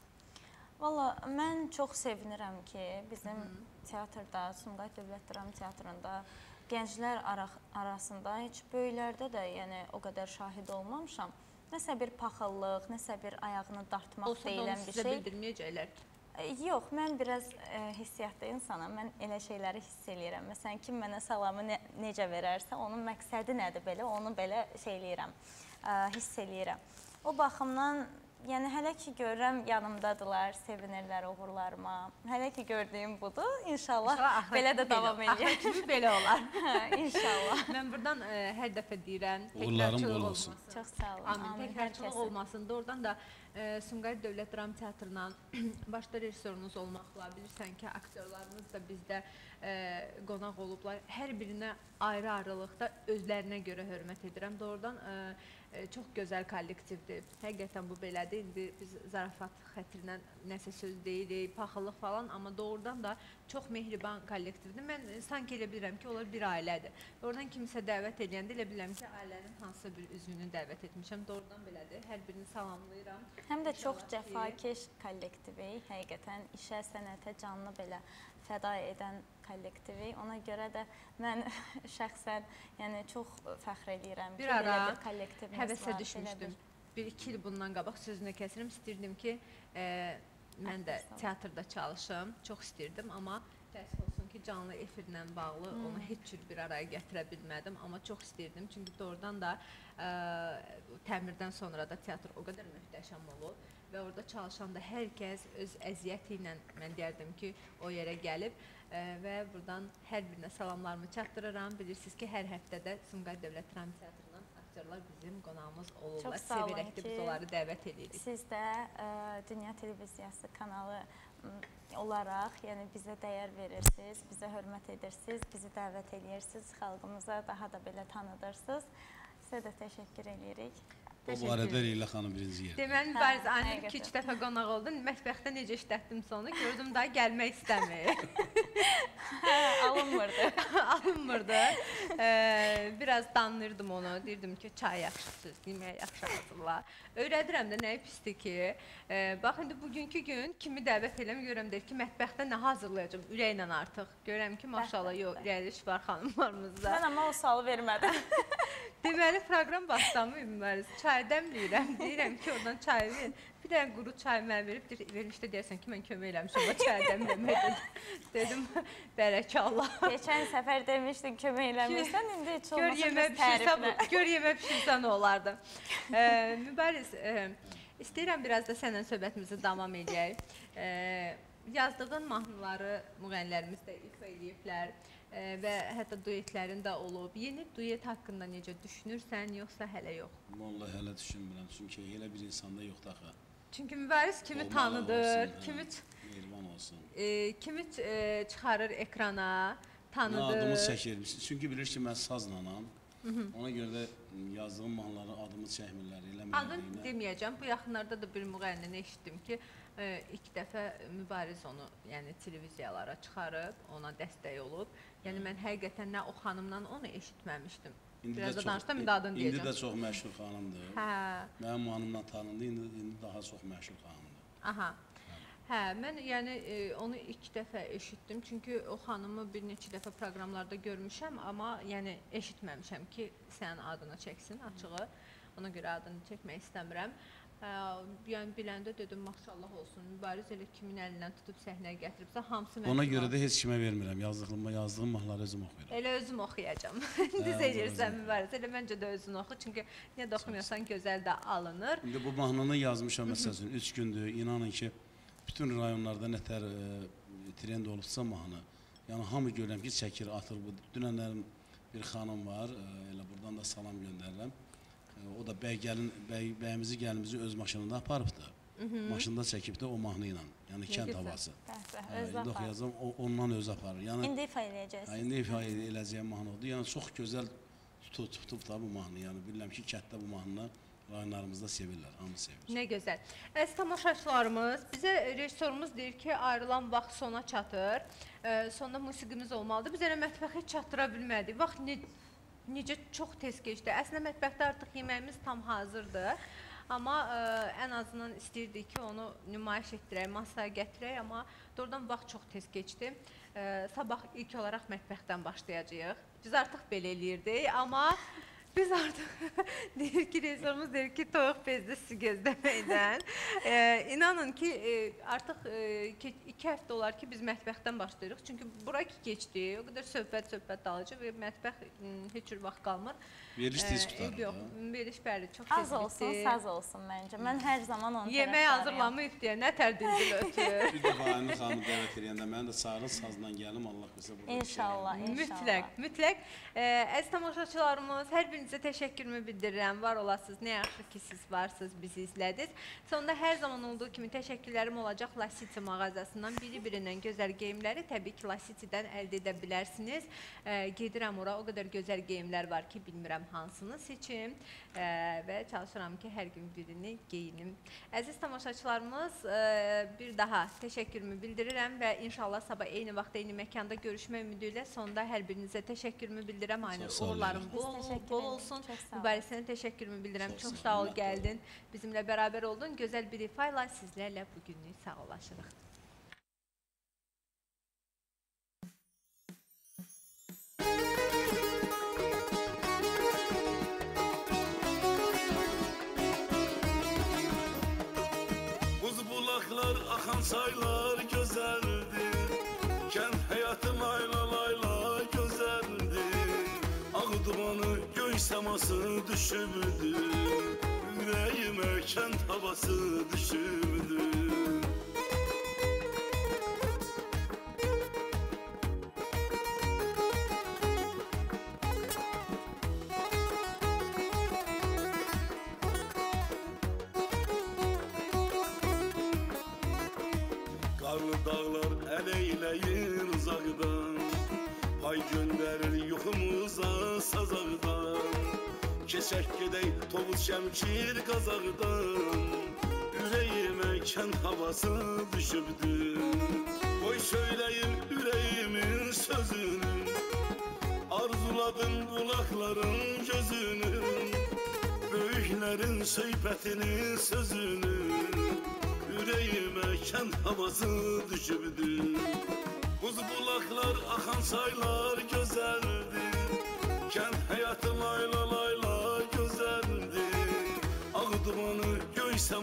Valla mən çox sevinirəm ki, bizim Hı. teatrda, Sumqayıt Dövlət Dram Teatrında gənclər ara arasında heç böyüklərdə də yəni o qədər şahid olmamışam. Nəsə bir paxıllıq, nəsə bir ayağını dartmaq Olsa deyilən bir şey. Olsa da onu sizə bildirməyəcəklər ki. Yox, mən biraz e, hissiyatlı insanam. Mən elə şeyləri hiss eləyirəm. Məsələn, kim mənə salamı ne necə verərsə, onun məqsədi nədir belə, onu belə şey eləyirəm, e, hiss eləyirəm. O baxımdan, yəni hələ ki görürəm yanımdadılar, sevinirlər uğurlarıma. Hələ ki gördüyüm budur. İnşallah, İnşallah belə də davam eləyər. Axır kimi belə olar. İnşallah. Mən buradan ə, hər dəfə deyirəm, Uğurlarım bol olsun. Çox sağ olun. Amin. Amin. Təkrarçılıq olmasın. Doğrudan da ə, Sumqayıt Dövlət Dram Teatrından başda rejissorunuz olmaqla, bilirsən ki, aktyorlarımız da bizdə ə, qonaq olublar. Hər birinə ayrı-ayrılıqda özlərinə görə hörmət edirəm. Doğrudan ə, çox gözəl kollektivdir. Həqiqətən bu belədir. İndi biz zarafat xətrinə nəsə söz deyirik, paxıllıq falan, amma doğrudan da çox mehriban kollektivdir. Mən sanki elə bilirəm ki, onlar bir ailədir. Doğrudan kimsə dəvət edəndə elə bilirəm ki, ailənin hansısa bir üzvünü dəvət etmişəm. Doğrudan belədir. Hər birini salamlayıram. Həm də çox cəfakeş kollektivi, həqiqətən işə, sənətə canlı belə fəda edən kollektivi. Ona görə də mən şəxsən yəni çox fəxr edirəm ki, belə bir kollektivimiz var. Həvəsə düşmüşdüm. Bir-iki il bundan qabaq sözünü kəsirim. İstirdim ki, e, mən də teatrda çalışım. Çox istirdim, amma təəssüf olsun ki, canlı efirlə bağlı hmm. onu heç cür bir araya gətirə bilmədim. Amma çox istirdim. Çünki doğrudan da e, təmirdən sonra da teatr o qədər möhtəşəm olub. Və orada çalışan da hər kəs öz əziyyəti ilə, mən deyərdim ki, o yerə gəlib ə, və buradan hər birinə salamlarımı çatdırıram. Bilirsiniz ki, hər həftədə Sumqayıt Dövlət Dram Teatrından aktyorlar bizim qonağımız olurlar. Sevirək də biz onları dəvət edirik. Siz də ə, Dünya Televiziyası kanalı olaraq yəni bizə dəyər verirsiniz, bizə hörmət edirsiniz, bizi dəvət edirsiniz, xalqımıza daha da belə tanıdırsınız. Sizə də təşəkkür edirik. O barədə Leyla xanım birinci yerdə. Deməli, Mübariz Aynur iki-üç dəfə qonaq oldun. Mətbəxdə necə işlətdim sonra gördüm daha gəlmək istəmir. Hə, alınmırdı. Alınmırdı. Ee, biraz danlırdım onu. Deyirdim ki, çay yaxşısız, yemək yaxşı hazırla. Öyrədirəm də nəyi pisdir ki. E, bax, indi bugünkü gün kimi dəvət eləm görəm deyir ki, mətbəxdə nə hazırlayacağım ürəklə artıq. Görəm ki, maşallah, yox, irəliş var xanımlarımızda. Mən amma o sualı vermədim. Deməli, proqram başlamı Mübariz. Çay çay dəmləyirəm. Deyirəm ki, oradan çayı ver. Bir dənə quru çay mənə verib, vermişdə deyərsən ki, mən kömək eləmişəm o çayı dəmləmək. Dedim, bərəkə Allah. Keçən səfər demişdin kömək eləmirsən, indi heç Gör olmasa yemək biz pişirsən, təriflə. gör yemək pişirsən olardı. E, Mübariz, e, istəyirəm biraz da səndən söhbətimizi davam edək. E, yazdığın mahnıları müğənnilərimiz də ifa eləyiblər. E, və hətta duetlərin də olub. Yeni duet haqqında necə düşünürsən, yoxsa hələ yox? Vallahi hələ düşünmürəm, çünki elə bir insanda yoxdur axı. Çünki Mübariz kimi Olmalı tanıdır, olsun, kimi, hə, mehriban olsun. e, kimi e, çıxarır ekrana, Mən tanıdır. adımı çəkir, çünki bilir ki, mən sazlanam. Ona görə də yazdığım mahnıları adımı çəkmirlər, eləmirlər. Adını deməyəcəm, bu yaxınlarda da bir müğənnini eşitdim ki, e, ilk dəfə Mübariz onu yəni, televiziyalara çıxarıb, ona dəstək olub. Yəni mən həqiqətən nə o xanımdan onu eşitməmişdim. Biraz da danışdım, indi adını deyəcəm. İndi də çox məşhur xanımdır. Hə, Mənim hanımla tanındı, indi, indi daha çox məşhur xanımdır. aha. Hə, mən yəni e, onu ilk dəfə eşitdim. Çünki o xanımı bir neçə dəfə proqramlarda görmüşəm, amma yəni eşitməmişəm ki, sənin adını çəksin açığı. Ona görə adını çəkmək istəmirəm. Hə, yəni biləndə dedim, maşallah olsun, Mübariz elə kimin əlindən tutub səhnəyə gətiribsə, hamısı məşhur. Ona görə də heç kimə vermirəm, yazdığım, yazdığım mahnıları özüm oxuyuram. Elə özüm oxuyacam. Düz Hə, eləyirsən özüm. Mübariz. Elə məncə də özün oxu. Çünki niyə də oxumuyorsan gözəl də alınır. İndi bu mahnını yazmışam məsəl üçün üç gündür. İnanın ki, bütün rayonlarda nətər e, trend olubsa mahnı. Yəni hamı görürəm ki, çəkir, atır. Bu dünənlərim bir xanım var, e, elə buradan da salam göndərirəm. E, o da bəy gəlin, bəy, bəyimizi gəlimizi öz maşınında aparıbdı. Maşında çəkibdi o mahnı ilə. Yəni kənd gözəl. havası. Bəh, bəh, Hə, özü indi apar. oxuyacağam, o, ondan öz aparır. Yəni İndi ifa eləyəcəksiniz. hə, indi ifa eləyəcəyim mahnı oldu. Yəni çox gözəl tutub, tutub da bu mahnı. Yəni bilirəm ki, kənddə bu mahnını rayonlarımızda sevirlər, hamı sevir. Nə gözəl. Əziz tamaşaçılarımız, bizə rejissorumuz deyir ki, ayrılan vaxt sona çatır. E, sonda musiqimiz olmalıdır. Biz elə mətbəxə çatdıra bilmədik. Vaxt ne, necə çox tez keçdi. Əslində mətbəxdə artıq yeməyimiz tam hazırdır. Amma ə, ən azından istəyirdik ki, onu nümayiş etdirək, masaya gətirək, amma doğrudan vaxt çox tez keçdi. Ə, sabah ilk olaraq mətbəxdən başlayacağıq. Biz artıq belə eləyirdik, amma biz artıq deyir ki, rejissorumuz deyir ki, toyuq bezdi su gözləməkdən. E, inanın ki, e, artıq e, iki həftə olar ki, biz mətbəxdən başlayırıq. Çünki bura ki geçdi, o qədər söhbət-söhbət dalıcı və mətbəx heç bir vaxt qalmır. Veriliş tez E, qutarır yox, da. veriş bəli, çox tez Az olsun, bitdi. saz olsun məncə. Mən hər zaman onu Yemək tərəfdarıyam. hazırlamayıb deyə nə tərdindil ötür. Bir dəfə Aynur xanımı dəvət edəndə mən də çağırın sazla gəlim, Allah qısa burada. İnşallah, inşallah. Mütləq, mütləq. E, əziz tamaşaçılarımız, hər birinizə təşəkkürümü bildirirəm. Var olasınız, nə yaxşı ki siz varsınız, bizi izlədiniz. Sonunda hər zaman olduğu kimi təşəkkürlərim olacaq Lasitsi mağazasından. Biri-birindən gözəl geyimləri təbii ki, Lasitsidən əldə edə bilərsiniz. E, gedirəm ora, o qədər gözəl geyimlər var ki, bilmirəm hansını seçim e, və çalışıram ki, hər gün birini geyinim. Əziz tamaşaçılarımız, e, bir daha təşəkkürümü bildirirəm və inşallah sabah eyni vaxtda, eyni məkanda görüşmək ümidi ilə sonda hər birinizə təşəkkürümü bildirirəm. Aynur, Çox sağ olun. uğurlarım Biz bol, təşəkkür bol edirik. olsun. Çox sağ olun. Mübarək təşəkkürümü bildirirəm. Çox Çox sağ sağ ol olun. gəldin. Bizimlə bərabər oldun. Gözəl bir ifa ilə sizlərlə bugünlük sağollaşırıq. Buz bulaklar, akan saylar güzeldi. Kent hayatı layla layla güzeldi. Ağ dumanı göy seması düşürdü. Yüreğime kent havası düşürdü. Karlı dağlar el eyleyir uzakdan. Pay gönderir yuxumuza sazaqdan. Keçək gedək tovuz şəmkir qazaqdan. Ürəyimə kənd havası düşübdü. Qoy söyləyim ürəyimin sözünü. Arzuladım qulaqların gözünü. Böyüklərin söhbətini sözünü. Ürəyimə kənd havası düşübdü. Buz bulaklar, akan saylar güzeldi. Kent hayatı layla layla güzeldi.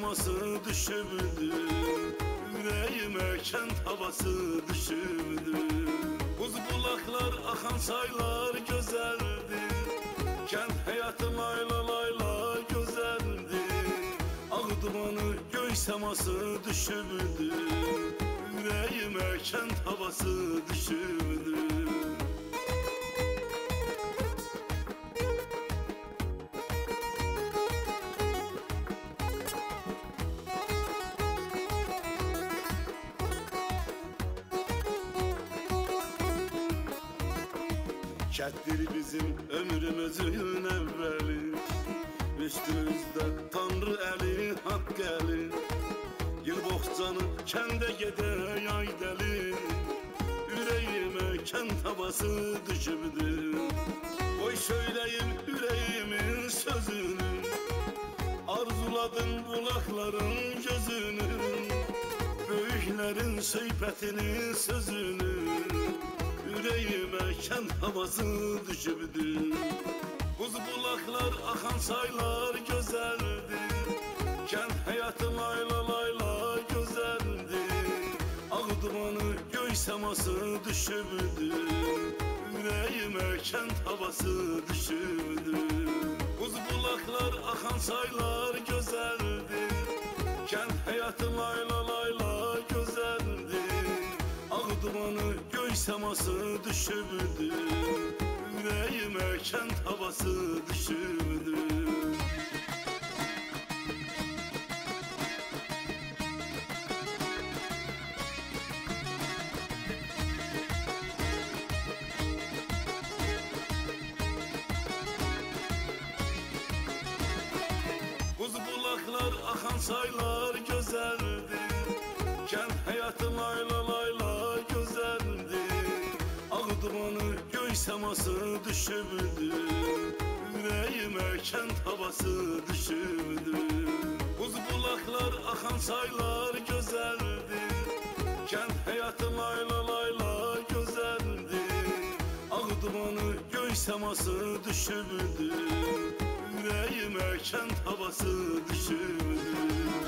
seması düşübdü. Yüreğime kent havası düşübdü. Buz bulaklar, akan saylar güzeldi. Kent hayatı layla layla güzeldi. Ağ dumanı, göy seması düşübdü. Yüreğime kent havası düşübdü. Kentdir bizim ömrümüzün evveli. Üstümüzde Tanrı eli, hak eli. Yıl bohcanı kende gede yay deli. Yüreğime kent havası düşübdü. Oy söyleyim yüreğimin sözünü. Arzuladım bulakların gözünü. Büyüklerin söhbetini sözünü. Yüreğime kent havası düşübdü. Buz bulaklar, akan saylar güzeldi. Kent hayatı layla layla güzeldi. Ağ dumanı, göy seması düşübdü. Yüreğime kent havası düşübdü. Buz bulaklar, akan saylar güzeldi. Kent hayatı layla layla güzeldi. Ağ dumanı, göy seması düşübdü. Yüreğime kent havası düşübdü. Buz bulaklar, akan saylar güzeldi. Kent hayatı layla layla güzeldi. Ağ dumanı, göy seması düşübdü. Yüreğime kent havası düşübdü. Buz bulaklar, akan saylar güzeldi. Kent hayatı layla layla güzeldi. Ağ dumanı, göy seması düşübdü. Yüreğime kent havası düşübdü.